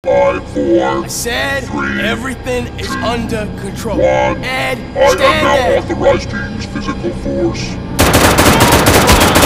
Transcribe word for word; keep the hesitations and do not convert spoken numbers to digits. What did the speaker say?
Five, four, I said three, everything is two, under control. one. Ed, I stand am now there. authorized to use physical force.